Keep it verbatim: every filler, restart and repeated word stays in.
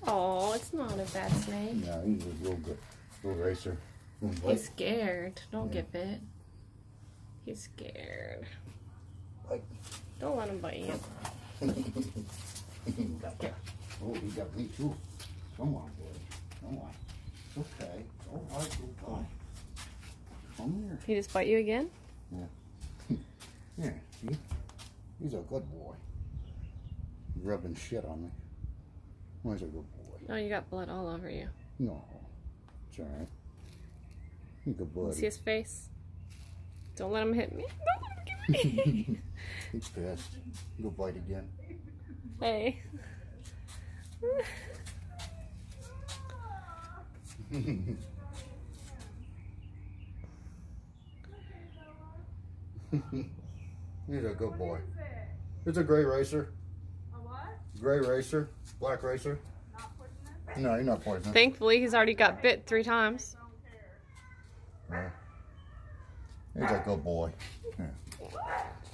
Oh, it's not a bad snake. No, he's a real good little racer. He's scared. Don't yeah. get bit. He's scared. Like. Don't let him bite you. Gotcha. Oh, he got me too. Come on, boy. Come on. It's okay. It's all right, good boy. Come here. He just bite you again? Yeah. Yeah, see? He's a good boy. He's rubbing shit on me. Oh, he's a good boy. Oh, you got blood all over you. No. It's all right. He's a good boy. See his face? Don't let him hit me. Don't let him get me. He's pissed. He'll bite again. Hey. He's a good boy. It's a gray racer. A what? Gray racer. Black racer. Not poisonous? No, he's not poisonous. Thankfully, he's already got bit three times. Yeah. He's a good boy. Yeah.